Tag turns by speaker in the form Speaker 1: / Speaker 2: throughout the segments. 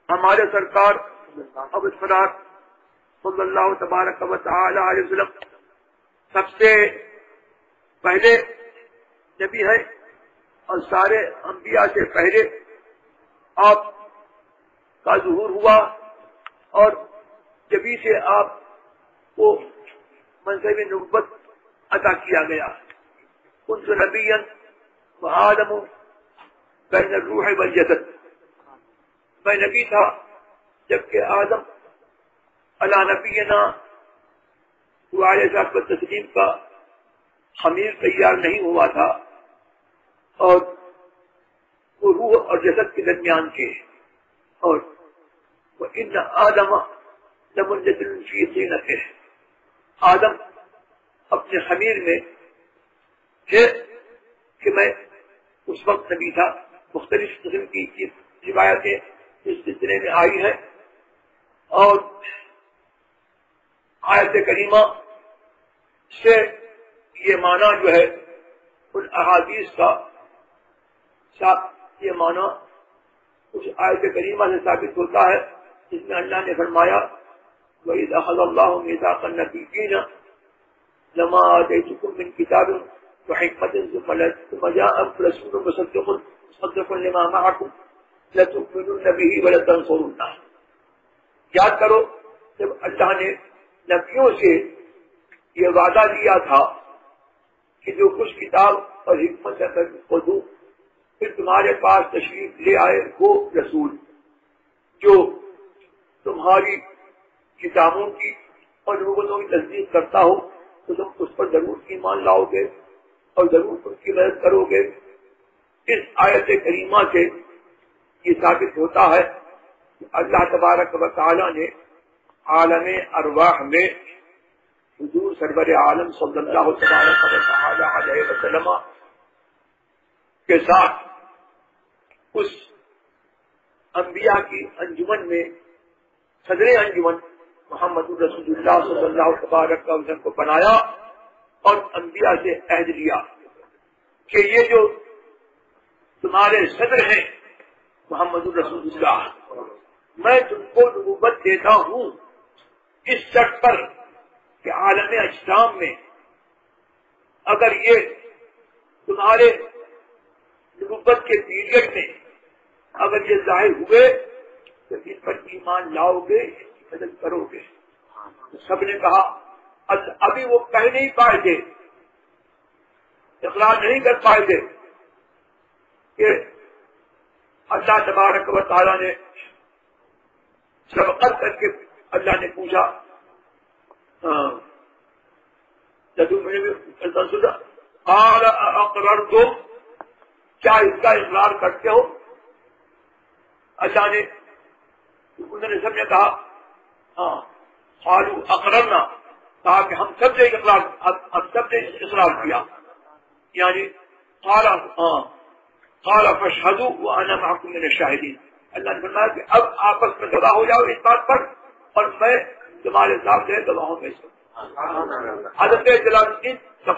Speaker 1: ہمارے سرکار ابوالفضل صلی اللہ تبارک و تعالی علیہ وسلم سب سے پہلے نبی ہے اور سارے انبیاء سے پہلے آپ کا ظہور ہوا اور جبھی سے آپ کو منصب نبوت عطا کیا گیا. کنت نبیا وآدم بین الروح والجسد، میں نبی تھا جبکہ آدم علی نبینا علیہ التسلیم کا خمیر تیار نہیں ہوا تھا اور وہ روح اور جسد کے درمیان کے. اور وَإِنَّ آدَمَ لَمُنْجَدِلٌ فِي طِينَتِهِ، آدم اپنے خمیر میں تھے کہ میں اس وقت نبی تھا. مختلف قسم کی روایتیں اس سلسلے میں آئی ہیں اور آیت کریمہ سے یہ معنی جو ہے ان احادیث کا یہ معنی اس آیت کریمہ سے ثابت ہوتا ہے جس میں اللہ نے فرمایا وَإِذْ أَخَذَ اللَّهُ مِيثَاقَ النَّبِيِّينَ لَمَا آتَيْتُكُم مِّن كِتَابٍ وَحِكْمَةٍ ثُمَّ جَاءَكُمْ رَسُولٌ مُصَدِّقٌ لِمَا مَعَكُمْ لَتُؤْمِنُنَّ بِهِ وَلَتَنصُرُنَّهُ. یاد کرو جب اللہ نے نبیوں سے یہ وعدہ دیا تھا کہ جو کچھ کتاب اور حکمت کو دوں پھر تمہارے پاس تشریف لے آئے وہ رسول جو تمہاری کتابوں کی اور نبوتوں کی تصدیق کرتا ہو تو تم اس پر ضرور ایمان لاؤ گے اور ضرور اس کی مدد کرو گے. اس آیت کریمہ سے یہ ثابت ہوتا ہے کہ اللہ تبارک و تعالی نے عالم ارواح میں حضور سرور عالم صلی اللہ تبارک و تعالی علیہ وسلم کے ساتھ اس انبیاء کی انجمن میں صدر انجمن محمد رسول اللہ صلی اللہ تبارک و وسلم کو بنایا اور انبیاء سے عہد لیا کہ یہ جو تمہارے صدر ہیں محمد رسول اللہ، میں تم کو نبوت دیتا ہوں اس شرط پر کہ عالم اجسام میں اگر یہ تمہارے نبوت کے پیریڈ میں اگر یہ ظاہر ہوئے تو ان پر ایمان لاؤ گے، مدد کرو گے. سب نے کہا ابھی وہ کہہ نہیں پائے تھے، اقرار نہیں کر پائے تھے کہ اللہ تبارک و تعالیٰ نے سبقت کر کے اللہ نے پوچھا قال اقررتم، کیا اس کا اقرار کرتے ہو؟ اللہ نے انہوں نے سب نے کہا ہاں. قالوا اقررنا، کہا کہ ہم سب نے اقرار کیا. یعنی قال فاشهدوا وانا معكم من الشاهدين. اللہ نے فرمایا کہ اب آپس میں گواہ ہو جاؤ اس بات پر اور میں تمہارے ساتھ گواہوں میں سے. حضرت جلال الدین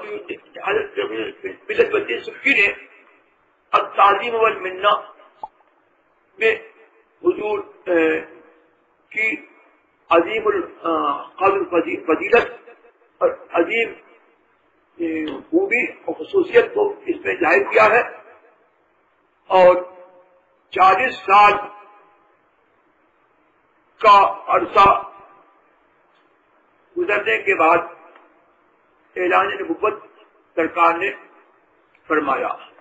Speaker 1: حضرت الدین سبکی نے التعظیم والمنہ میں حضور کی عظیم القدر فضیلت اور عظیم خوبی اور خصوصیت کو اس میں ظاہر کیا ہے اور 40 سال کا عرصہ گزرنے کے بعد اعلان نبوت سرکار نے فرمایا.